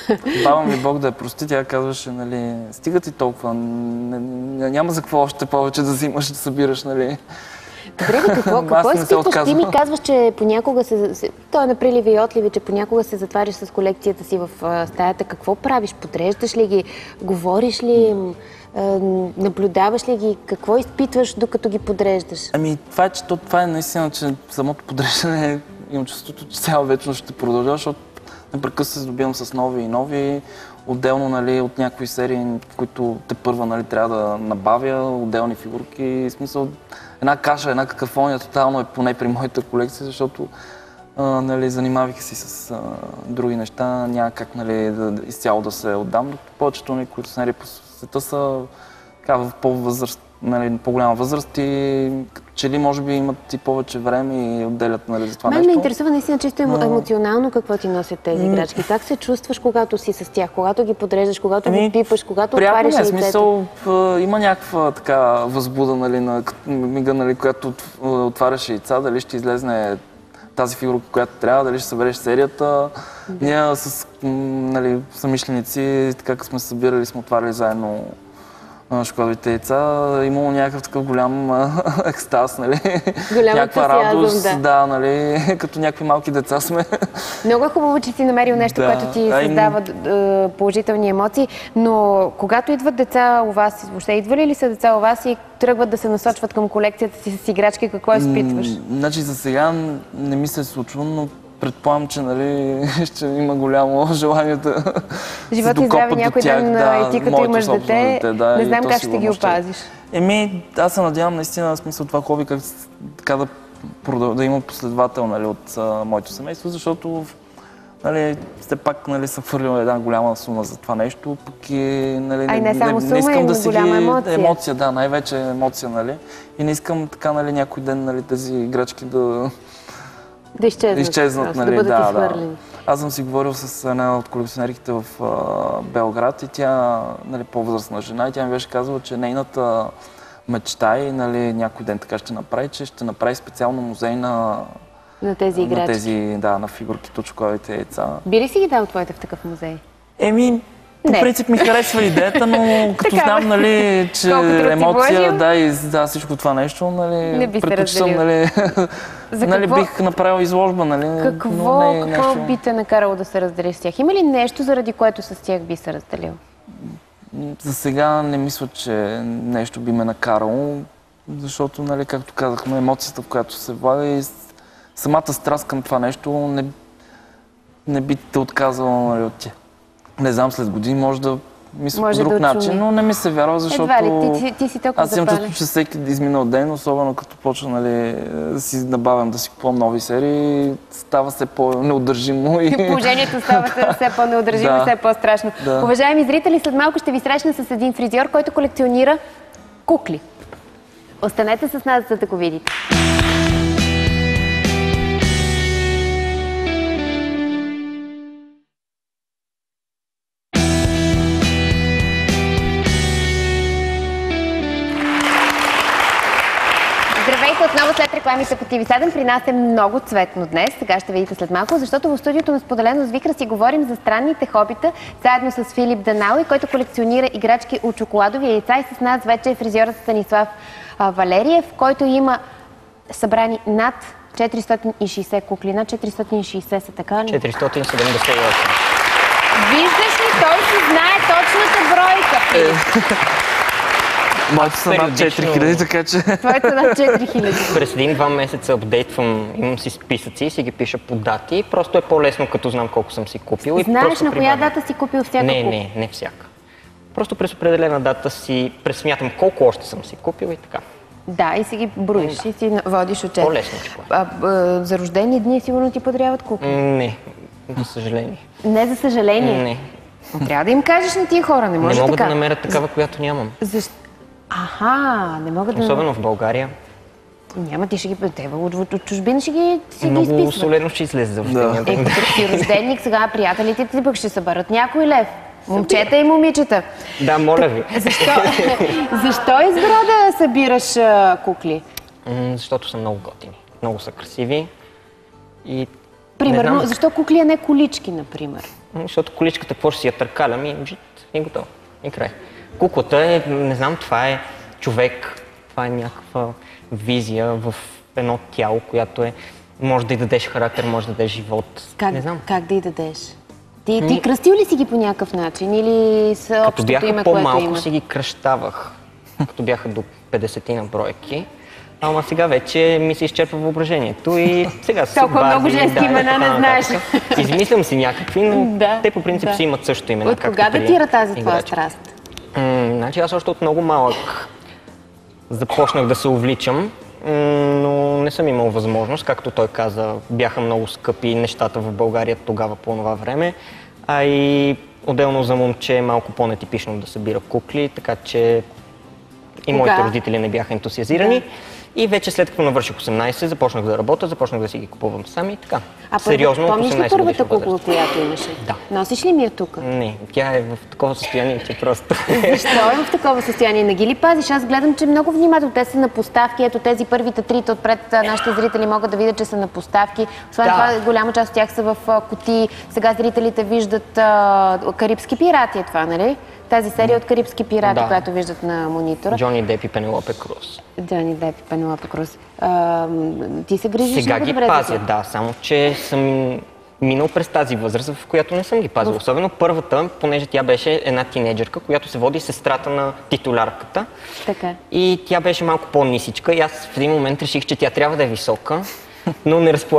Баба ми, Бог да я прости, тя казваше, нали, стига ти толкова, няма за какво още повече да взимаш, да събираш, нали. Добре, какво изпитваш? Ти ми казваш, че понякога той е на приливи и отливи, че понякога се затваряш с колекцията си в стаята. Какво правиш? Подреждаш ли ги? Говориш ли? Наблюдаваш ли ги? Какво изпитваш, докато ги подреждаш? Ами, това е наистина, че самото подреждане имам чувството, че цяла вечност ще продължа, защото непрекъснато се здобивам с нови и нови. Отделно, нали, от някои серии, в които тепърва, нали, трябва да набавя отделни фигурки. В смисъл, една каша, една какафония тотално е поне при моята колекция, защото нали, занимавайки си с други неща, няма как, нали, изцяло да се отдам. Повечето, които са, нали, по света са в по-голяма възраст и като че ли може би имат и повече време и отделят, нали, за това нещо. Мен ме интересува наистина чисто емоционално какво ти носят тези играчки. Как се чувстваш, когато си с тях, когато ги подреждаш, когато ги пипаш, когато отваряш лицето? Смисъл, има някаква така възбуда, нали, на мига, нали, която отваряш яйца, дали ще излезне тази фигурка, която трябва, дали ще събереш серията. Ние с, нали, съмишленици, така сме се събирали, сме отваряли заедно шоколадовите яйца, имало някакъв такъв голям екстаз, нали? Някаква радост, да, нали? Като някакви малки деца сме. Много е хубаво, че си намерил нещо, което ти създава положителни емоции, но когато идват деца у вас, въобще идвали ли са деца у вас и тръгват да се насочват към колекцията си с играчки, какво изпитваш? Значи за сега не ми се случва, но предполагам, че, нали, ще има голямо желание да живот и здраве някой ден, и ти като имаш дете, не знам как ще ги опазиш. Аз се надявам наистина, в смисъл това хоби, как така да има последовател, нали, от моето семейство, защото, нали, все пак, нали, съм хвърлил една голяма сума за това нещо, пък и, нали, не само сума, и голяма емоция. Емоция, да, най-вече емоция, нали, и не искам така, нали, някой ден, нали, тези играчки да изчезнат, нали, да бъдат изхвърлени. Аз съм си говорил с една от колекционерките в Белград и тя, нали, по-възрастна жена, и тя ми беше казала, че нейната мечта и, нали, някой ден така ще направи, че ще направи специално музей на тези играчки. На фигурките от шоколадовите яйца. Би ли си ги дал твоите в такъв музей? По принцип ми харесва идеята, но като знам, нали, че емоция, и всичко това нещо, нали, предпочитам, нали, бих направил изложба, нали. Какво би те накарало да се разделиш с тях? Има ли нещо, заради което с тях би се разделил? За сега не мисля, че нещо би ме накарало, защото, нали, както казахме, емоцията, в която се влага и самата страст към това нещо не би те отказала, нали, от тях. Не знам, след години може да мисля по друг начин, но не ми се вярва, защото аз имам чувство, че всеки изминал ден, особено като почна, нали, да си набавям, да си купувам нови серии, става все по-неудържимо. Положението става все по-неудържимо и все по-страшно. Уважаеми зрители, след малко ще ви срещна с един фризьор, който колекционира кукли. Останете с нас, за да го видите. Отново след рекламите по TV7 при нас е много цветно днес. Сега ще видите след малко, защото в студиото на Споделено с Вихра си говорим за странните хобита, заедно с Филип Данауи, който колекционира играчки от шоколадови яйца, и с нас вече е фризьорът Станислав Валериев, който има събрани над 460 кукли. Над 460 са, така ли? 478. Виждаш ли, той си знае точната бройка, Филип. Моите са над 4000, така че... Твоите са над 4000. През 1-2 месеца апдейтвам, имам си списъци и си ги пиша по дати. Просто е по-лесно, като знам колко съм си купил. Знаеш на коя дата си купил всяка куп? Не всяка. Просто през определена дата си пресмятам колко още съм си купил и така. Да, и си ги броиш и си водиш отчет. По-лесно. За рождени дни сигурно ти подряват кукли? Не, за съжаление. Не, за съжаление? Не. Трябва да им кажеш на тия хора, не може така. Не мога да намеря такава, която нямам. Не мога да... Особено в България. Няма, ти ще ги... От чужбина ще ги изписват. Много солено ще излезе за рождения ден. Като си рожденик, сега приятелите ти пък ще съберат някой лев. Момчета и момичета. Да, моля ви. Защо избра да събираш кукли? Защото са много готини. Много са красиви и Примерно, защо кукли, а не колички, например? Защото количката, какво ще си я търкалям и готово. И край. Куклата е, не знам, това е човек, това е някаква визия в едно тяло, която е, може да й дадеш характер, може да дадеш живот. Не знам. Как да й дадеш? Ти кръстил ли си ги по някакъв начин или с общото име, което има? Като бяха по-малко си ги кръщавах, като бяха до 50 на бройки. Ама сега вече ми се изчерпва въображението и сега с толкова много женски имена не знаеш. Измислям си някакви, но те по принцип си имат също имена. От кога датира тази твоя страст? Значи аз още от много малък започнах да се увличам, но не съм имал възможност. Както той каза, бяха много скъпи нещата в България тогава по това време. А и отделно за момче е малко по-нетипично да събира кукли, така че и моите родители не бяха ентусиазирани. И вече след като навърших 18, започнах да работя, започнах да си ги купувам сами и така. Сериозно, от 18 годишна възраст. Помниш ли първата кукла, която имаше? Да. Носиш ли ми я тук? Не, тя е в такова състояние, че просто... Защо е в такова състояние? Не ги ли пазиш? Аз гледам, че много внимателно. Те са на поставки. Ето тези първите трите отпред нашите зрители могат да видят, че са на поставки. Освен това, голяма част от тях са в кутии. Сега зрителите виждат Карибски пирати, е това, нали? Тази серия от Карибски пирати, която виждат на монитора. Джони Деп и Пенелопе Круз. Джони Деп и Пенелопе Круз. Ти се грижиш сега много ги добре пазя, да, само че съм минал през тази възраст, в която не съм ги пазил. Особено първата, понеже тя беше една тинейджърка, която се води сестрата на титулярката. Така. И тя беше малко по-нисичка и аз в един момент реших, че тя трябва да е висока, но не разполагах